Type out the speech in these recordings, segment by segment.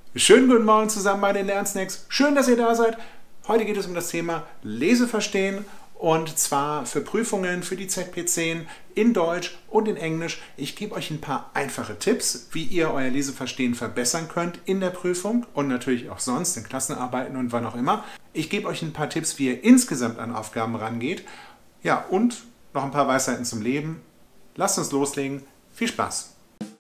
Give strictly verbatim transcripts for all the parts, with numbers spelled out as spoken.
Schönen guten Morgen zusammen bei den Lernsnacks. Schön, dass ihr da seid. Heute geht es um das Thema Leseverstehen und zwar für Prüfungen für die Z P zehn in Deutsch und in Englisch. Ich gebe euch ein paar einfache Tipps, wie ihr euer Leseverstehen verbessern könnt in der Prüfung und natürlich auch sonst in Klassenarbeiten und wann auch immer. Ich gebe euch ein paar Tipps, wie ihr insgesamt an Aufgaben rangeht. Ja, und noch ein paar Weisheiten zum Leben. Lasst uns loslegen. Viel Spaß!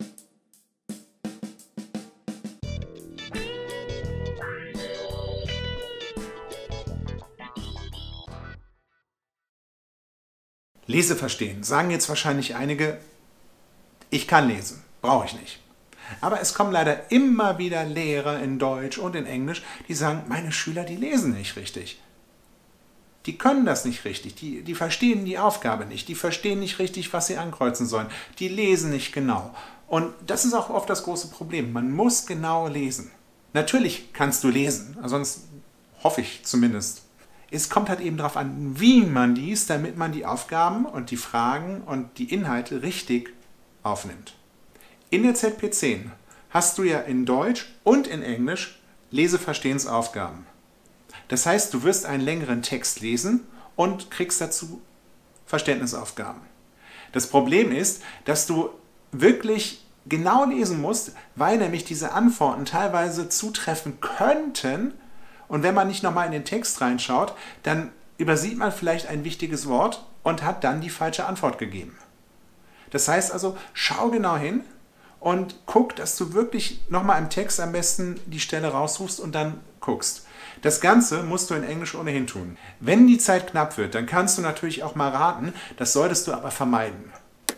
Leseverstehen. Sagen jetzt wahrscheinlich einige, ich kann lesen, brauche ich nicht. Aber es kommen leider immer wieder Lehrer in Deutsch und in Englisch, die sagen, meine Schüler, die lesen nicht richtig. Die können das nicht richtig, die, die verstehen die Aufgabe nicht, die verstehen nicht richtig, was sie ankreuzen sollen, die lesen nicht genau. Und das ist auch oft das große Problem, man muss genau lesen. Natürlich kannst du lesen, sonst hoffe ich zumindest. Es kommt halt eben darauf an, wie man liest, damit man die Aufgaben und die Fragen und die Inhalte richtig aufnimmt. In der Z P zehn hast du ja in Deutsch und in Englisch Leseverstehensaufgaben. Das heißt, du wirst einen längeren Text lesen und kriegst dazu Verständnisaufgaben. Das Problem ist, dass du wirklich genau lesen musst, weil nämlich diese Antworten teilweise zutreffen könnten. Und wenn man nicht nochmal in den Text reinschaut, dann übersieht man vielleicht ein wichtiges Wort und hat dann die falsche Antwort gegeben. Das heißt also, schau genau hin und guck, dass du wirklich nochmal im Text am besten die Stelle raussuchst und dann guckst. Das Ganze musst du in Englisch ohnehin tun. Wenn die Zeit knapp wird, dann kannst du natürlich auch mal raten, das solltest du aber vermeiden.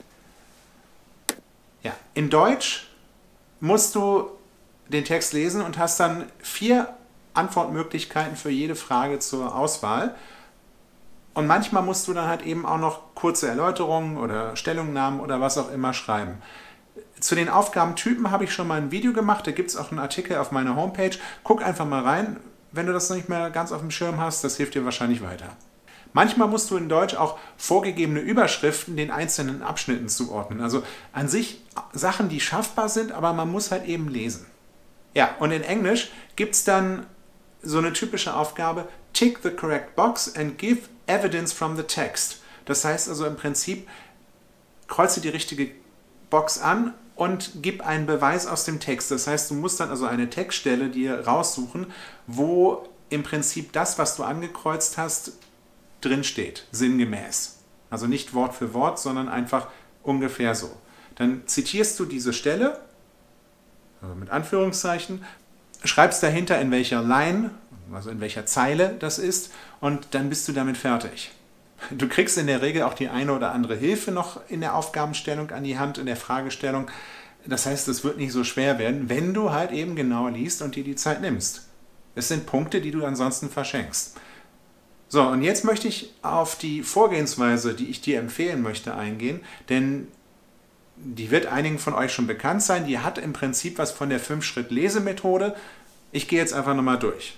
Ja, in Deutsch musst du den Text lesen und hast dann vier Antwortmöglichkeiten für jede Frage zur Auswahl. Und manchmal musst du dann halt eben auch noch kurze Erläuterungen oder Stellungnahmen oder was auch immer schreiben. Zu den Aufgabentypen habe ich schon mal ein Video gemacht, da gibt es auch einen Artikel auf meiner Homepage. Guck einfach mal rein, wenn du das nicht mehr ganz auf dem Schirm hast, das hilft dir wahrscheinlich weiter. Manchmal musst du in Deutsch auch vorgegebene Überschriften den einzelnen Abschnitten zuordnen. Also an sich Sachen, die schaffbar sind, aber man muss halt eben lesen. Ja, und in Englisch gibt es dann so eine typische Aufgabe, tick the correct box and give evidence from the text. Das heißt also im Prinzip, kreuze die richtige Box an und gib einen Beweis aus dem Text. Das heißt, du musst dann also eine Textstelle dir raussuchen, wo im Prinzip das, was du angekreuzt hast, drin steht, sinngemäß. Also nicht Wort für Wort, sondern einfach ungefähr so. Dann zitierst du diese Stelle, also mit Anführungszeichen, schreibst dahinter, in welcher Line, also in welcher Zeile das ist, und dann bist du damit fertig. Du kriegst in der Regel auch die eine oder andere Hilfe noch in der Aufgabenstellung an die Hand, in der Fragestellung. Das heißt, es wird nicht so schwer werden, wenn du halt eben genau liest und dir die Zeit nimmst. Es sind Punkte, die du ansonsten verschenkst. So, und jetzt möchte ich auf die Vorgehensweise, die ich dir empfehlen möchte, eingehen, denn die wird einigen von euch schon bekannt sein. Die hat im Prinzip was von der fünf-Schritt-Lesemethode. Ich gehe jetzt einfach nochmal durch.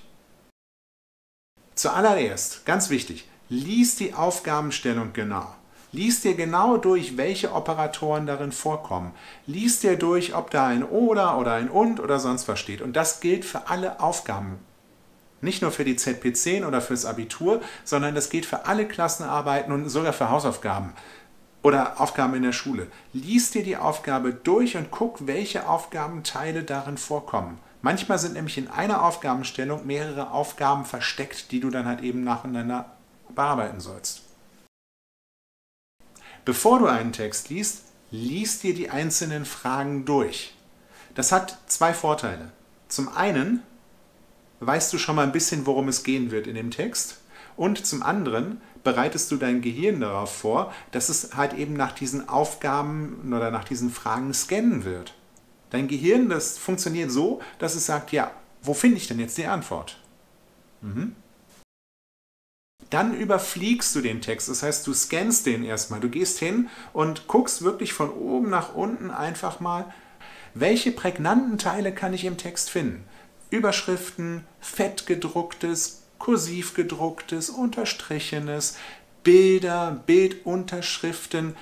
Zuallererst, ganz wichtig, lies die Aufgabenstellung genau. Lies dir genau durch, welche Operatoren darin vorkommen. Lies dir durch, ob da ein oder oder ein und oder sonst was steht. Und das gilt für alle Aufgaben. Nicht nur für die Z P zehn oder fürs Abitur, sondern das gilt für alle Klassenarbeiten und sogar für Hausaufgaben. Oder Aufgaben in der Schule. Lies dir die Aufgabe durch und guck, welche Aufgabenteile darin vorkommen. Manchmal sind nämlich in einer Aufgabenstellung mehrere Aufgaben versteckt, die du dann halt eben nacheinander bearbeiten sollst. Bevor du einen Text liest, lies dir die einzelnen Fragen durch. Das hat zwei Vorteile. Zum einen weißt du schon mal ein bisschen, worum es gehen wird in dem Text. Und zum anderen bereitest du dein Gehirn darauf vor, dass es halt eben nach diesen Aufgaben oder nach diesen Fragen scannen wird. Dein Gehirn, das funktioniert so, dass es sagt, ja, wo finde ich denn jetzt die Antwort? Mhm. Dann überfliegst du den Text, das heißt, du scannst den erstmal. Du gehst hin und guckst wirklich von oben nach unten einfach mal, welche prägnanten Teile kann ich im Text finden? Überschriften, fett gedrucktes, kursiv gedrucktes, unterstrichenes, Bilder, Bildunterschriften,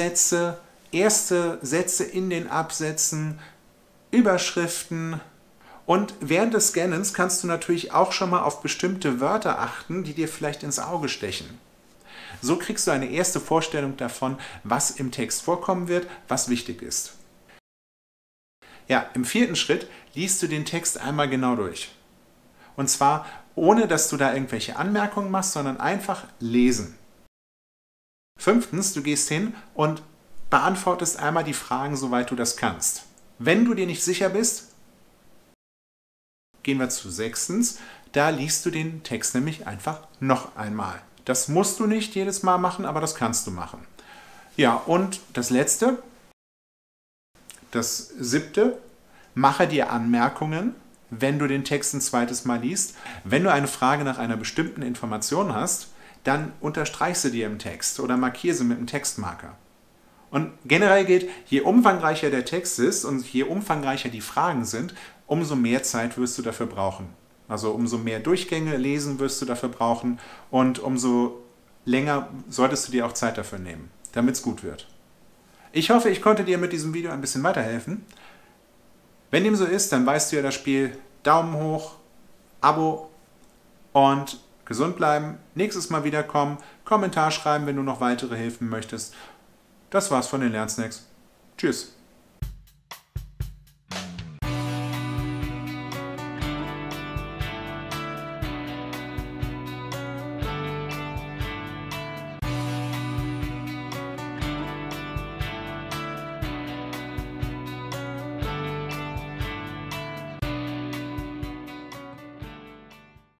Absätze, erste Sätze in den Absätzen, Überschriften Und während des Scannens kannst du natürlich auch schon mal auf bestimmte Wörter achten, die dir vielleicht ins Auge stechen. So kriegst du eine erste Vorstellung davon, was im Text vorkommen wird, was wichtig ist. Ja, im vierten Schritt liest du den Text einmal genau durch. Und zwar ohne, dass du da irgendwelche Anmerkungen machst, sondern einfach lesen. Fünftens, du gehst hin und beantwortest einmal die Fragen, soweit du das kannst. Wenn du dir nicht sicher bist, gehen wir zu sechstens, da liest du den Text nämlich einfach noch einmal. Das musst du nicht jedes Mal machen, aber das kannst du machen. Ja, und das letzte, das siebte, mache dir Anmerkungen, wenn du den Text ein zweites Mal liest. Wenn du eine Frage nach einer bestimmten Information hast, dann unterstreich sie dir im Text oder markiere sie mit einem Textmarker. Und generell gilt, je umfangreicher der Text ist und je umfangreicher die Fragen sind, umso mehr Zeit wirst du dafür brauchen. Also umso mehr Durchgänge lesen wirst du dafür brauchen und umso länger solltest du dir auch Zeit dafür nehmen, damit es gut wird. Ich hoffe, ich konnte dir mit diesem Video ein bisschen weiterhelfen. Wenn dem so ist, dann weißt du ja das Spiel. Daumen hoch, Abo und gesund bleiben. Nächstes Mal wiederkommen, Kommentar schreiben, wenn du noch weitere Hilfen möchtest. Das war's von den Lernsnacks. Tschüss.